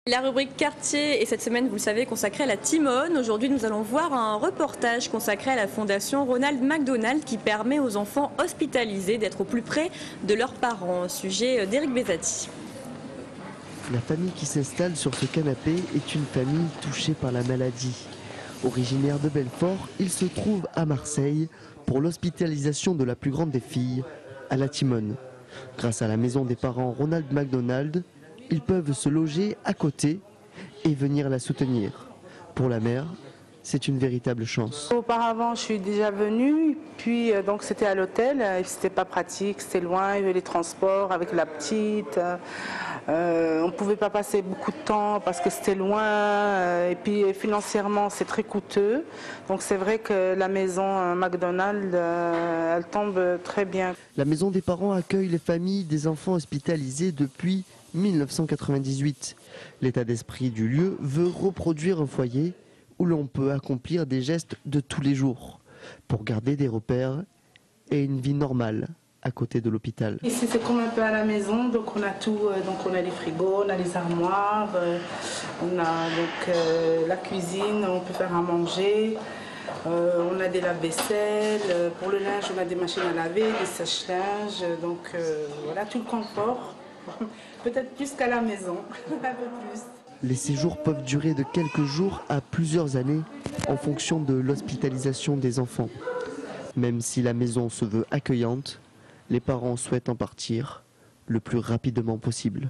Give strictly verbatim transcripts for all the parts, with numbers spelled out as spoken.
La rubrique quartier est cette semaine, vous le savez, consacrée à la Timone. Aujourd'hui, nous allons voir un reportage consacré à la fondation Ronald McDonald qui permet aux enfants hospitalisés d'être au plus près de leurs parents. Sujet d'Éric Bézati. La famille qui s'installe sur ce canapé est une famille touchée par la maladie. Originaire de Belfort, il se trouve à Marseille pour l'hospitalisation de la plus grande des filles, à la Timone. Grâce à la maison des parents Ronald McDonald, ils peuvent se loger à côté et venir la soutenir. Pour la mère, c'est une véritable chance. Auparavant, je suis déjà venue, puis euh, donc c'était à l'hôtel, c'était pas pratique, c'était loin, il y avait les transports avec la petite. Euh, on ne pouvait pas passer beaucoup de temps parce que c'était loin, euh, et puis financièrement c'est très coûteux. Donc c'est vrai que la maison euh, McDonald, euh, elle tombe très bien. La maison des parents accueille les familles des enfants hospitalisés depuis mille neuf cent quatre-vingt-dix-huit. L'état d'esprit du lieu veut reproduire un foyer où l'on peut accomplir des gestes de tous les jours pour garder des repères et une vie normale à côté de l'hôpital. Ici c'est comme un peu à la maison, donc on a tout, donc on a les frigos, on a les armoires, on a donc euh, la cuisine, on peut faire à manger, euh, on a des lave-vaisselle, pour le linge on a des machines à laver, des sèche-linges, donc euh, voilà tout le confort, peut-être plus qu'à la maison, un peu plus. Les séjours peuvent durer de quelques jours à plusieurs années en fonction de l'hospitalisation des enfants. Même si la maison se veut accueillante, les parents souhaitent en partir le plus rapidement possible.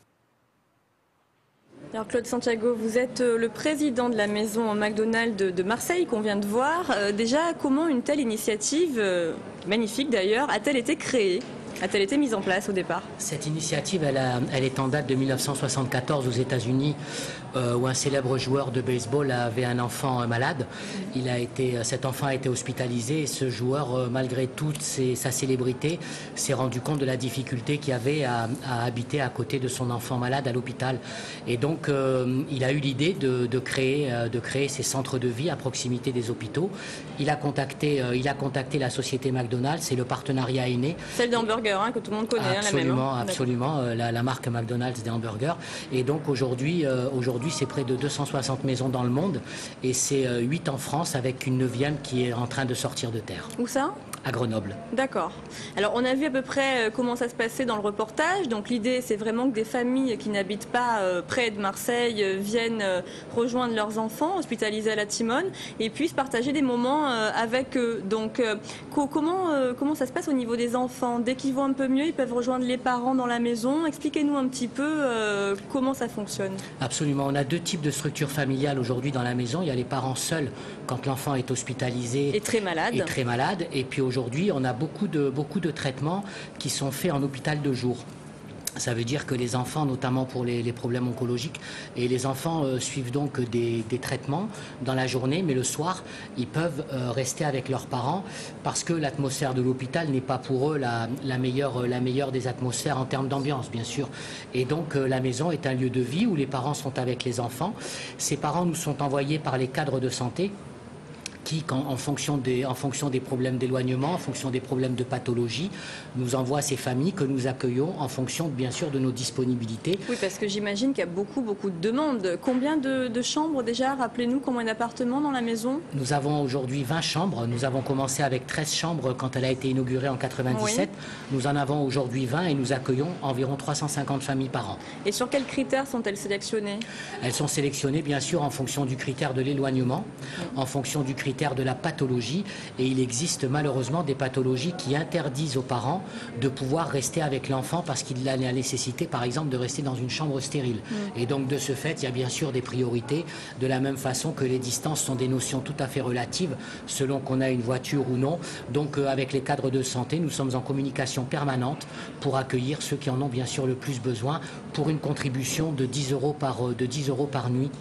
Alors Claude Santiago, vous êtes le président de la maison McDonald de Marseille qu'on vient de voir. Euh, déjà, comment une telle initiative, euh, magnifique d'ailleurs, a-t-elle été créée ? A-t-elle été mise en place au départ? Cette initiative, elle, a, elle est en date de mille neuf cent soixante-quatorze aux États-Unis, euh, où un célèbre joueur de baseball avait un enfant malade. Il a été, cet enfant a été hospitalisé et ce joueur, euh, malgré toute ses, sa célébrité, s'est rendu compte de la difficulté qu'il y avait à, à habiter à côté de son enfant malade à l'hôpital. Et donc, euh, il a eu l'idée de, de, créer, euh, de créer ces centres de vie à proximité des hôpitaux. Il a contacté, euh, il a contacté la société McDonald's, c'est le partenariat est né. Celle d'un burger. Que tout le monde connaît, absolument, hein, la même. absolument, euh, la, la marque McDonald's des hamburgers. Et donc aujourd'hui, euh, aujourd'hui, c'est près de deux cent soixante maisons dans le monde et c'est euh, huit en France avec une neuvième qui est en train de sortir de terre. Où ça ? À Grenoble. D'accord. Alors on a vu à peu près comment ça se passait dans le reportage. Donc l'idée c'est vraiment que des familles qui n'habitent pas euh, près de Marseille euh, viennent euh, rejoindre leurs enfants hospitalisés à la Timone et puissent partager des moments euh, avec eux. Donc euh, co comment, euh, comment ça se passe au niveau des enfants? Dès qu'ils vont un peu mieux, ils peuvent rejoindre les parents dans la maison. Expliquez-nous un petit peu euh, comment ça fonctionne. Absolument. On a deux types de structures familiales aujourd'hui dans la maison. Il y a les parents seuls quand l'enfant est hospitalisé et très malade. Et très malade. Et puis aujourd'hui, on a beaucoup de, beaucoup de traitements qui sont faits en hôpital de jour. Ça veut dire que les enfants, notamment pour les, les problèmes oncologiques, et les enfants euh, suivent donc des, des traitements dans la journée, mais le soir, ils peuvent euh, rester avec leurs parents parce que l'atmosphère de l'hôpital n'est pas pour eux la, la, meilleure, la meilleure des atmosphères en termes d'ambiance, bien sûr. Et donc euh, la maison est un lieu de vie où les parents sont avec les enfants. Ces parents nous sont envoyés par les cadres de santé qui, quand, en, fonction des, en fonction des problèmes d'éloignement, en fonction des problèmes de pathologie, nous envoie ces familles que nous accueillons en fonction, bien sûr, de nos disponibilités. Oui, parce que j'imagine qu'il y a beaucoup, beaucoup de demandes. Combien de, de chambres déjà? Rappelez-nous, combien d'appartements dans la maison? Nous avons aujourd'hui vingt chambres. Nous avons commencé avec treize chambres quand elle a été inaugurée en quatre-vingt-dix-sept. Oui. Nous en avons aujourd'hui vingt et nous accueillons environ trois cent cinquante familles par an. Et sur quels critères sont-elles sélectionnées? Elles sont sélectionnées, bien sûr, en fonction du critère de l'éloignement, oui. en fonction du critère de la pathologie, et il existe malheureusement des pathologies qui interdisent aux parents de pouvoir rester avec l'enfant parce qu'il a la nécessité par exemple de rester dans une chambre stérile. Mmh. Et donc de ce fait il y a bien sûr des priorités, de la même façon que les distances sont des notions tout à fait relatives selon qu'on a une voiture ou non. Donc euh, avec les cadres de santé nous sommes en communication permanente pour accueillir ceux qui en ont bien sûr le plus besoin pour une contribution de dix euros par, de dix euros par nuit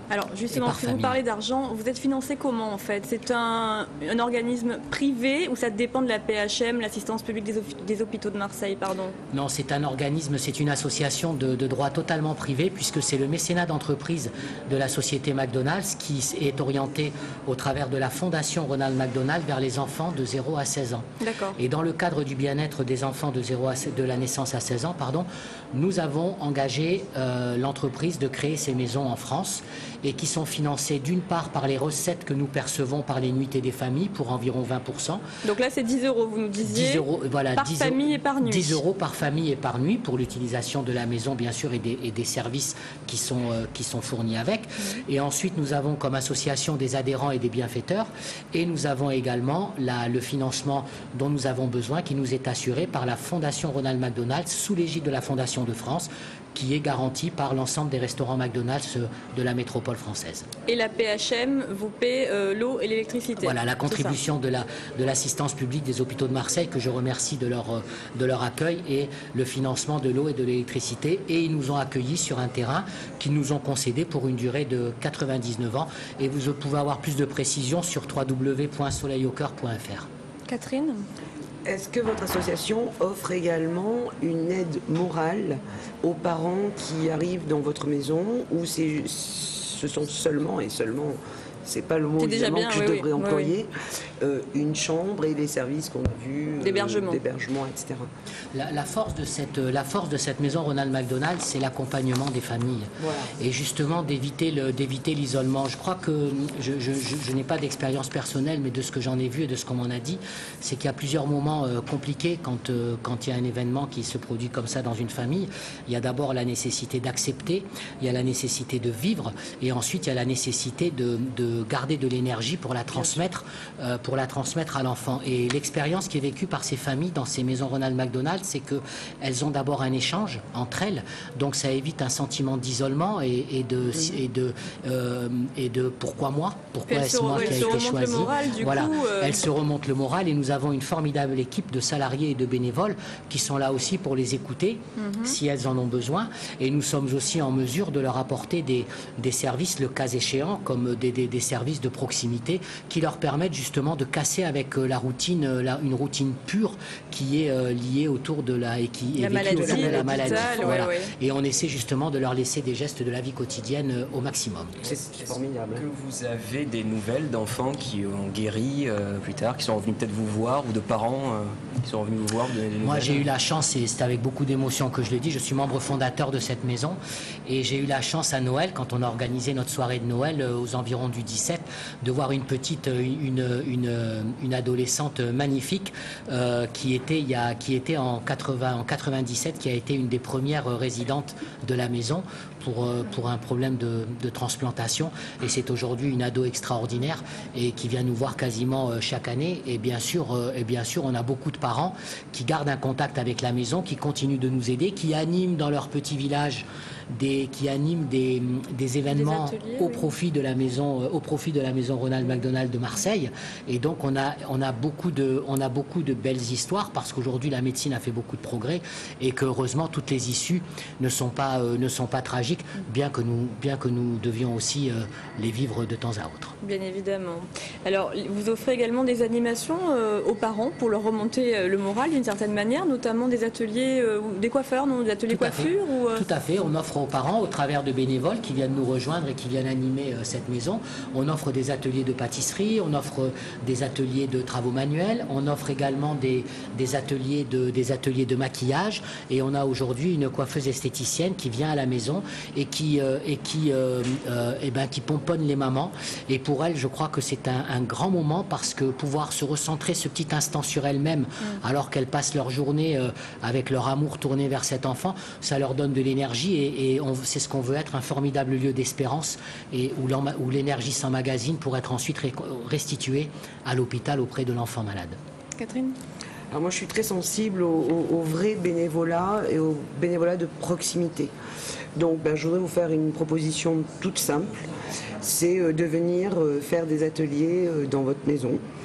Alors justement, si vous parlez d'argent, vous êtes financé comment en fait? C'est un, un organisme privé ou ça dépend de la P H M, l'assistance publique des, des hôpitaux de Marseille, pardon? Non, c'est un organisme, c'est une association de, de droit totalement privé puisque c'est le mécénat d'entreprise de la société McDonald's qui est orienté au travers de la fondation Ronald McDonald vers les enfants de zéro à seize ans. D'accord. Et dans le cadre du bien-être des enfants de, zéro à, de la naissance à seize ans, pardon, nous avons engagé euh, l'entreprise de créer ces maisons en France et qui sont financées d'une part par les recettes que nous percevons par les nuitées des familles pour environ vingt pour cent. Donc là c'est dix euros, vous nous disiez, dix euros, voilà, par dix famille et par nuit. dix euros par famille et par nuit pour l'utilisation de la maison bien sûr et des, et des services qui sont, euh, qui sont fournis avec. Mmh. Et ensuite nous avons comme association des adhérents et des bienfaiteurs et nous avons également la, le financement dont nous avons besoin qui nous est assuré par la Fondation Ronald McDonald sous l'égide de la Fondation de France qui est garantie par l'ensemble des restaurants McDonald's de la métropole française. Et la P H M vous paie euh, l'eau et l'électricité. Voilà, la contribution de la, de l'assistance publique des hôpitaux de Marseille, que je remercie de leur, de leur accueil, et le financement de l'eau et de l'électricité. Et ils nous ont accueillis sur un terrain qu'ils nous ont concédé pour une durée de quatre-vingt-dix-neuf ans. Et vous pouvez avoir plus de précisions sur w w w point soleil au cœur point f r. Catherine ? Est-ce que votre association offre également une aide morale aux parents qui arrivent dans votre maison ou c'est, ce sont seulement et seulement, c'est pas le mot évidemment bien, que oui, je devrais oui, employer, oui, oui. Euh, une chambre et des services qu'on a vus, d'hébergement, euh, d'hébergement, et cetera. La, la, force de cette, la force de cette maison Ronald McDonald, c'est l'accompagnement des familles. Voilà. Et justement d'éviter le, d'éviter l'isolement. Je crois que, je, je, je, je n'ai pas d'expérience personnelle, mais de ce que j'en ai vu et de ce qu'on m'en a dit, c'est qu'il y a plusieurs moments euh, compliqués quand, euh, quand il y a un événement qui se produit comme ça dans une famille. Il y a d'abord la nécessité d'accepter, il y a la nécessité de vivre, et ensuite il y a la nécessité de, de garder de l'énergie pour la transmettre, euh, pour la transmettre à l'enfant. Et l'expérience qui est vécue par ces familles dans ces maisons Ronald McDonald, c'est qu'elles ont d'abord un échange entre elles, donc ça évite un sentiment d'isolement et, et, de, mmh. et, de, euh, et de pourquoi moi, pourquoi est-ce moi qui a été choisi. Moral, voilà, coup, euh... elles se remontent le moral et nous avons une formidable équipe de salariés et de bénévoles qui sont là aussi pour les écouter mmh. si elles en ont besoin, et nous sommes aussi en mesure de leur apporter des, des services, le cas échéant, comme des, des, des services de proximité qui leur permettent justement de casser avec la routine, la, une routine pure qui est euh, liée autour de la et qui la est maladie, autour de la maladie. Voilà. Ouais, ouais. Et on essaie justement de leur laisser des gestes de la vie quotidienne euh, au maximum. C'est formidable. Que vous avez des nouvelles d'enfants qui ont guéri euh, plus tard, qui sont revenus peut-être vous voir, ou de parents euh, qui sont revenus vous voir? Moi, j'ai eu la chance, et c'est avec beaucoup d'émotion que je le dis, je suis membre fondateur de cette maison, et j'ai eu la chance à Noël, quand on a organisé notre soirée de Noël euh, aux environs du dix-sept, de voir une petite, une, une, une adolescente magnifique euh, qui était, il y a, qui était en, quatre-vingts, en quatre-vingt-dix-sept, qui a été une des premières résidentes de la maison pour, pour un problème de, de transplantation, et c'est aujourd'hui une ado extraordinaire et qui vient nous voir quasiment chaque année. Et bien sûr, et bien sûr on a beaucoup de parents qui gardent un contact avec la maison, qui continuent de nous aider, qui animent dans leur petit village Des, qui animent des, des événements des ateliers, au profit oui. de la maison, euh, au profit de la maison Ronald McDonald de Marseille. Et donc on a, on a beaucoup de, on a beaucoup de belles histoires parce qu'aujourd'hui la médecine a fait beaucoup de progrès et que heureusement toutes les issues ne sont pas, euh, ne sont pas tragiques, bien que nous, bien que nous devions aussi euh, les vivre de temps à autre. Bien évidemment. Alors vous offrez également des animations euh, aux parents pour leur remonter euh, le moral d'une certaine manière, notamment des ateliers, euh, des coiffeurs, non, des ateliers Tout coiffure ou, euh... Tout à fait. On offre aux parents au travers de bénévoles qui viennent nous rejoindre et qui viennent animer euh, cette maison. On offre des ateliers de pâtisserie, on offre des ateliers de travaux manuels, on offre également des, des, ateliers, de, des ateliers de maquillage, et on a aujourd'hui une coiffeuse esthéticienne qui vient à la maison et qui, euh, et qui, euh, euh, eh ben, qui pomponne les mamans. Et pour elle, je crois que c'est un, un grand moment parce que pouvoir se recentrer ce petit instant sur elles-mêmes mmh. alors qu'elles passent leur journée euh, avec leur amour tourné vers cet enfant, ça leur donne de l'énergie, et, et c'est ce qu'on veut être, un formidable lieu d'espérance et où l'énergie s'emmagasine pour être ensuite restituée à l'hôpital auprès de l'enfant malade. Catherine ? Alors moi je suis très sensible au, au, au vrai bénévolat et au bénévolat de proximité. Donc ben, je voudrais vous faire une proposition toute simple, c'est euh, de venir euh, faire des ateliers euh, dans votre maison.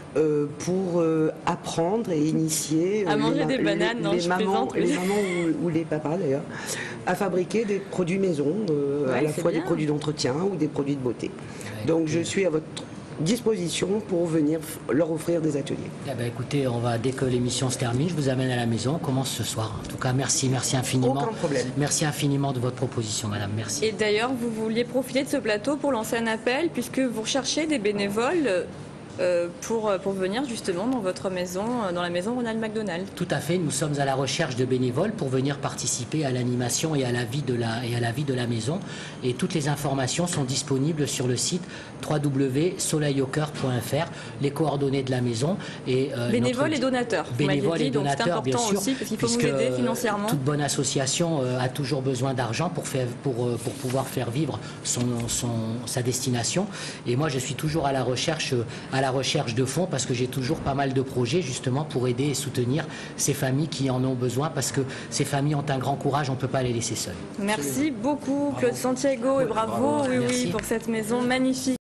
euh, pour euh, apprendre et initier euh, à manger les, des bananes, les, non, les je mamans, plaisante, oui. les mamans ou, ou les papas d'ailleurs, à fabriquer des produits maison, euh, Ouais, à la c'est fois bien. des produits d'entretien ou des produits de beauté. Ouais, Donc je écoutez, suis à votre disposition pour venir f- leur offrir des ateliers. eh ben, écoutez, on va, dès que l'émission se termine, je vous amène à la maison. On commence ce soir. En tout cas, merci, merci infiniment. Aucun problème. Merci infiniment de votre proposition, madame. Merci. Et d'ailleurs, vous vouliez profiter de ce plateau pour lancer un appel, puisque vous recherchez des bénévoles euh, pour, pour venir justement dans votre maison, euh, dans la maison Ronald McDonald. Tout à fait, nous sommes à la recherche de bénévoles pour venir participer à l'animation et à la vie de la, et à la vie de la maison. Et toutes les informations sont disponibles sur le site w w w point soleil au cœur point f r, les coordonnées de la maison. Et, euh, Bénévoles notre- et donateurs. vous m'aviez Bénévoles dit, et donc c'est donateurs, bien important sûr, aussi, parce qu'il faut vous puisque, aider euh, financièrement. toute bonne association euh, a toujours besoin d'argent pour, faire, pour, euh, pour pouvoir faire vivre son, son, sa destination. Et moi, je suis toujours à la recherche, euh, à la recherche de fonds, parce que j'ai toujours pas mal de projets justement pour aider et soutenir ces familles qui en ont besoin, parce que ces familles ont un grand courage, on ne peut pas les laisser seules. Merci beaucoup Claude Santiago et bravo, Bravo. oui, Merci. oui, pour cette maison magnifique.